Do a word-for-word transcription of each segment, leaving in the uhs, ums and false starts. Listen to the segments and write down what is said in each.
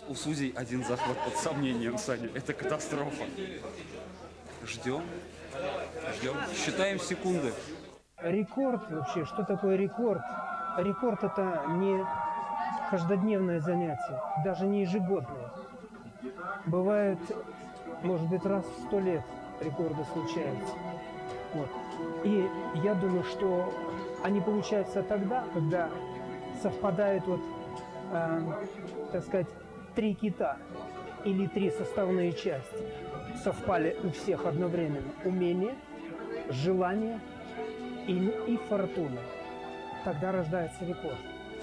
У судей один захват под сомнением, Саня. Это катастрофа. Ждем. Ждем. Считаем секунды. Рекорд вообще, что такое рекорд? Рекорд – это не каждодневное занятие, даже не ежегодное. Бывает, может быть, раз в сто лет рекорды случаются. Вот. И я думаю, что они получаются тогда, когда совпадают, вот, э, так сказать, три кита или три составные части. Совпали у всех одновременно умение, желание и, и фортуна. Тогда рождается рекорд.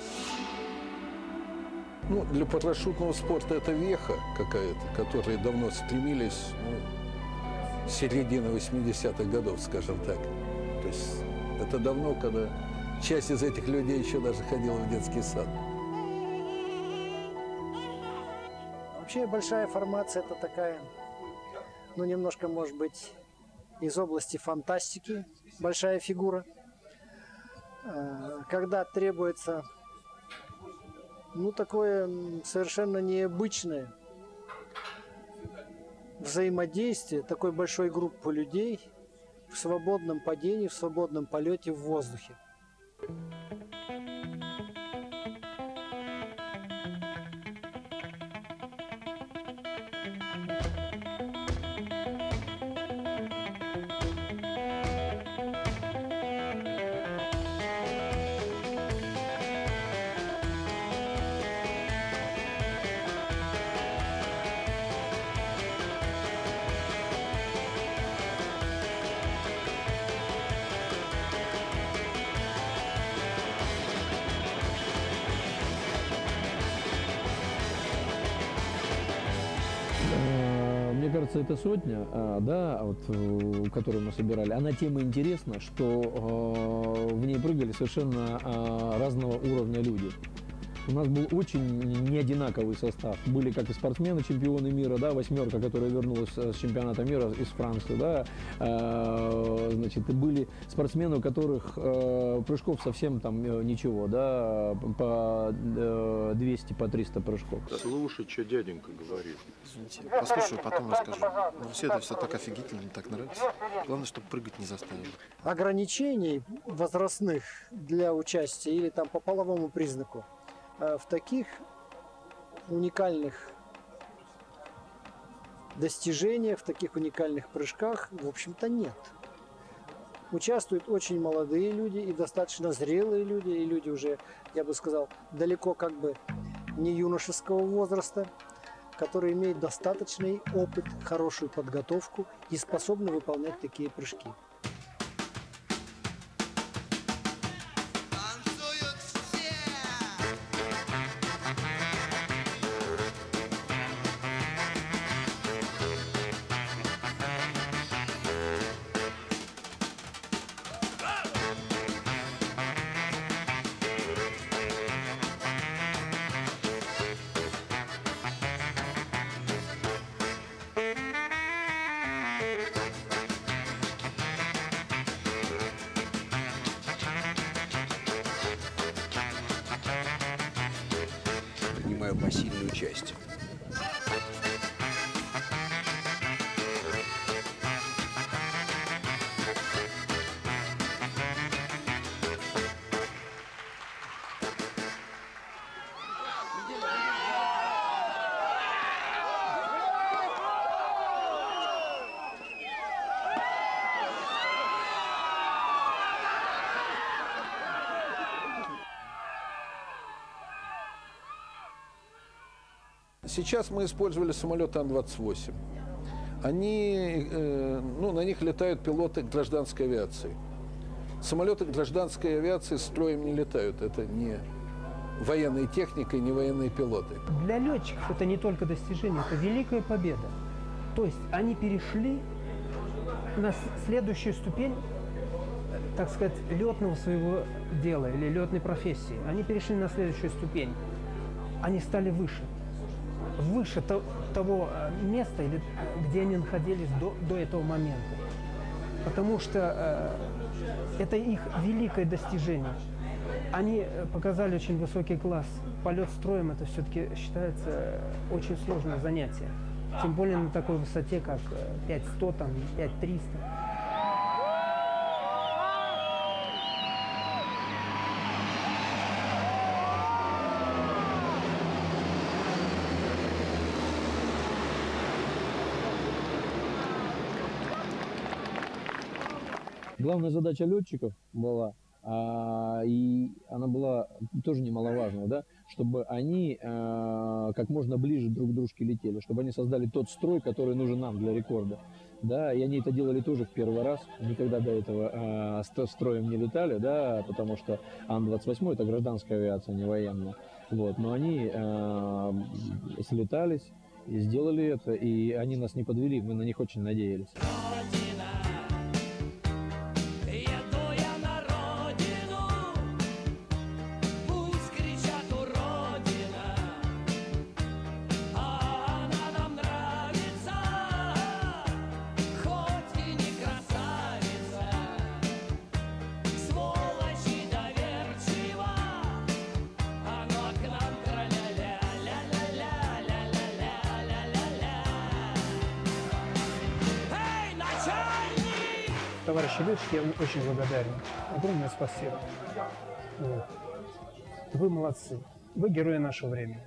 Ну, для парашютного спорта это веха какая-то, которые давно стремились, ну, с середины восьмидесятых годов, скажем так. То есть это давно, когда часть из этих людей еще даже ходила в детский сад. Вообще большая формация – это такая, ну, немножко, может быть, из области фантастики, большая фигура, когда требуется, ну, такое совершенно необычное взаимодействие такой большой группы людей в свободном падении, в свободном полете в воздухе. Мне кажется, эта сотня, да, вот, которую мы собирали, она тем и интересна, что в ней прыгали совершенно разного уровня люди. У нас был очень неодинаковый состав. Были как и спортсмены, чемпионы мира, да, восьмерка, которая вернулась с чемпионата мира из Франции, да, э, значит, и были спортсмены, у которых э, прыжков совсем там ничего, да, по э, двести, по триста прыжков. Слушай, что дяденька говорит. Извините, послушаю, потом расскажу. Но все это все так офигительно, мне так нравится. Главное, чтобы прыгать не заставили. Ограничений возрастных для участия или там по половому признаку в таких уникальных достижениях, в таких уникальных прыжках, в общем-то, нет. Участвуют очень молодые люди и достаточно зрелые люди, и люди уже, я бы сказал, далеко как бы не юношеского возраста, которые имеют достаточный опыт, хорошую подготовку и способны выполнять такие прыжки. Принимаю посильное участие. Сейчас мы использовали самолеты Ан двадцать восемь. Они, э, ну, на них летают пилоты гражданской авиации. Самолеты гражданской авиации строем не летают. Это не военная техника и не военные пилоты. Для летчиков это не только достижение, это великая победа. То есть они перешли на следующую ступень, так сказать, летного своего дела или летной профессии. Они перешли на следующую ступень. Они стали выше. Выше то, того места, где они находились до, до этого момента. Потому что э, это их великое достижение. Они показали очень высокий класс. Полет строем это все-таки считается очень сложное занятие. Тем более на такой высоте, как пять сто, там, пять триста. Главная задача летчиков была, а, и она была тоже немаловажная, да, чтобы они а, как можно ближе друг к дружке летели, чтобы они создали тот строй, который нужен нам для рекорда. Да, и они это делали тоже в первый раз, никогда до этого а, строем не летали, да, потому что Ан двадцать восемь это гражданская авиация, не военная. Вот, но они а, слетались и сделали это, и они нас не подвели, мы на них очень надеялись. Товарищи летчики, я вам очень благодарен. Огромное спасибо. Вот. Вы молодцы. Вы герои нашего времени.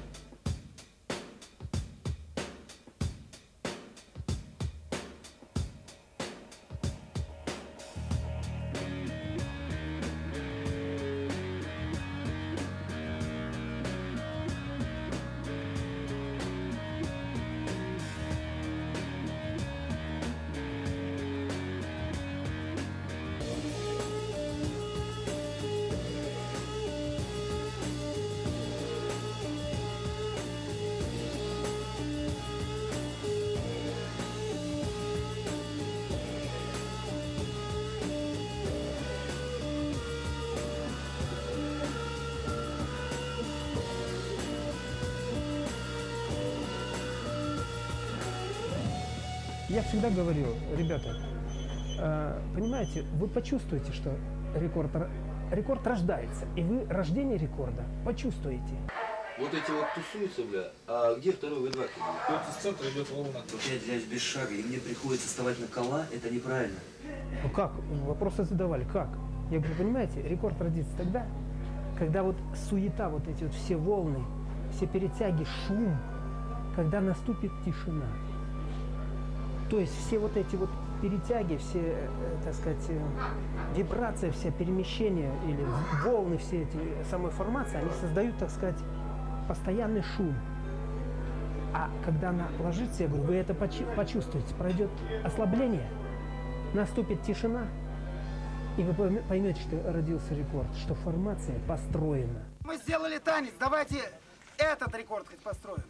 Я всегда говорю, ребята, э, понимаете, вы почувствуете, что рекорд, рекорд рождается, и вы рождение рекорда почувствуете. Вот эти вот тусуются, бля, а где второй выдвакиватель? Вот из центра идет волна. Опять взять без шага, и мне приходится вставать на кола, это неправильно. Ну как? Вопросы задавали, как? Я говорю, понимаете, рекорд родится тогда, когда вот суета, вот эти вот все волны, все перетяги, шум, когда наступит тишина. То есть все вот эти вот перетяги, все, э, так сказать, э, вибрации, все перемещения или волны, все эти самой формации, они создают, так сказать, постоянный шум. А когда она ложится, я говорю, вы это почувствуете, пройдет ослабление, наступит тишина, и вы поймете, что родился рекорд, что формация построена. Мы сделали танец, давайте этот рекорд хоть построим.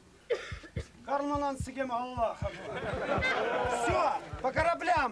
Все, по кораблям!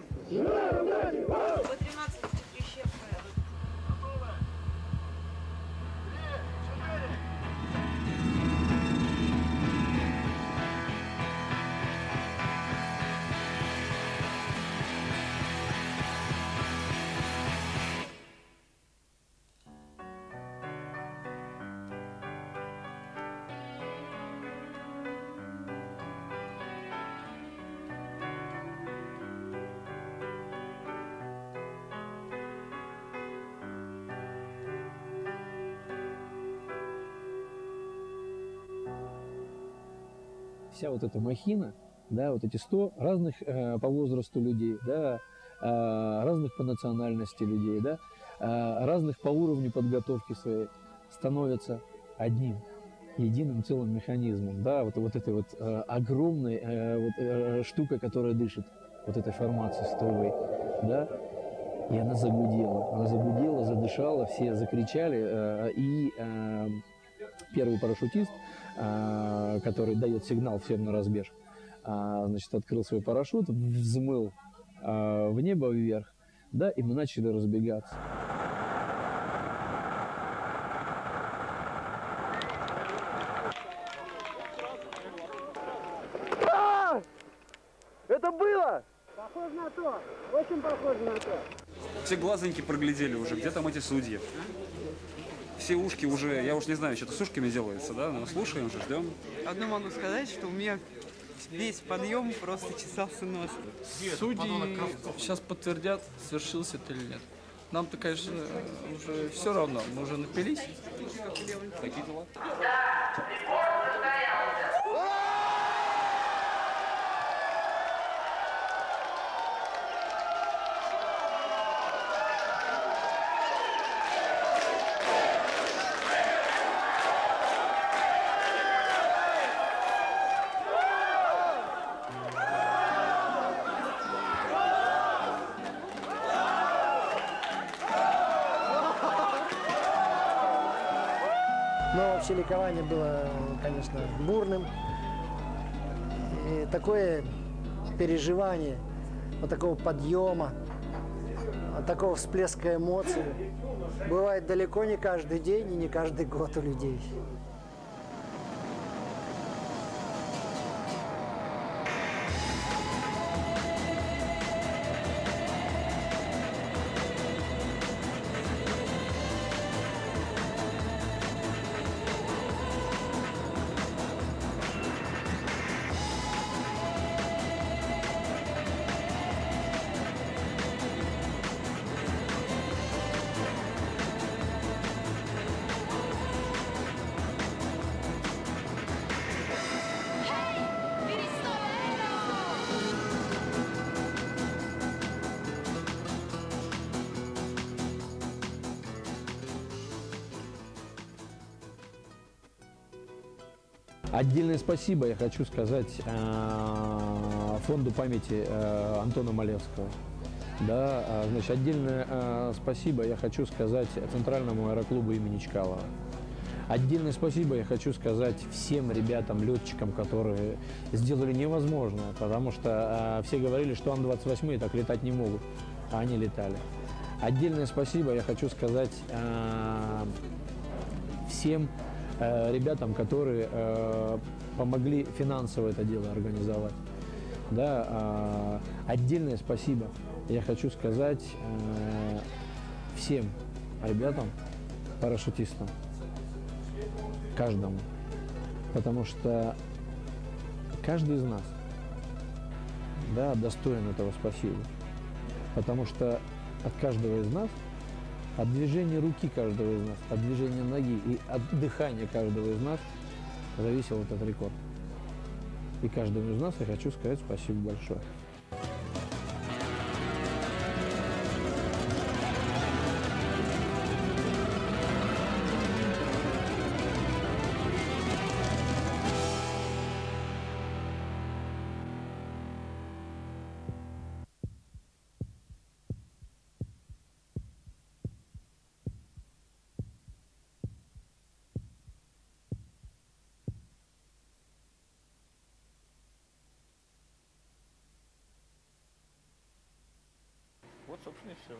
Вся вот эта махина, да, вот эти сто разных э, по возрасту людей, да, э, разных по национальности людей, да, э, разных по уровню подготовки своей, становятся одним, единым целым механизмом, да, вот, вот этой вот э, огромной э, вот, э, штукой, которая дышит, вот этой формацией стовой, да, и она загудела, она загудела, задышала, все закричали, э, и э, первый парашютист, который дает сигнал всем на разбег, значит, открыл свой парашют, взмыл в небо вверх, да, и мы начали разбегаться. А! Это было! Похоже на то, очень похоже на то. Все глазоньки проглядели уже, где там эти судьи? все ушки уже, я уж не знаю, что-то с ушками делается, да? Но слушаем же, ждем. Одно могу сказать, что у меня весь подъем просто чесался нос. Судьи сейчас подтвердят, свершился это или нет. Нам-то, конечно, уже все равно, мы уже напились. Такие дела. Но вообще ликование было, конечно, бурным. И такое переживание, вот такого подъема, вот такого всплеска эмоций бывает далеко не каждый день и не каждый год у людей. Отдельное спасибо я хочу сказать э, фонду памяти э, Антона Малевского. Да, э, значит, отдельное э, спасибо я хочу сказать Центральному аэроклубу имени Чкалова. Отдельное спасибо я хочу сказать всем ребятам, летчикам, которые сделали невозможное, потому что э, все говорили, что Ан двадцать восемь так летать не могут, а они летали. Отдельное спасибо я хочу сказать э, всем э, ребятам, которые э, помогли финансово это дело организовать. Да, э, отдельное спасибо я хочу сказать э, всем ребятам, парашютистам, каждому, потому что каждый из нас, да, достоин этого спасибо, потому что от каждого из нас, от движения руки каждого из нас, от движения ноги и от дыхания каждого из нас зависел этот рекорд. И каждому из нас я хочу сказать спасибо большое. Вот, собственно, и все.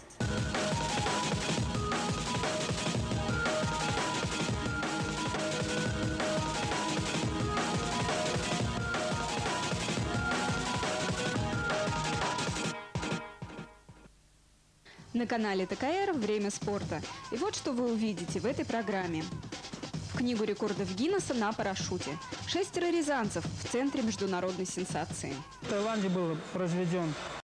На канале тэ ка эр «Время спорта». И вот что вы увидите в этой программе. В книгу рекордов Гиннесса на парашюте. Шестеро рязанцев в центре международной сенсации. В Таиланде был произведен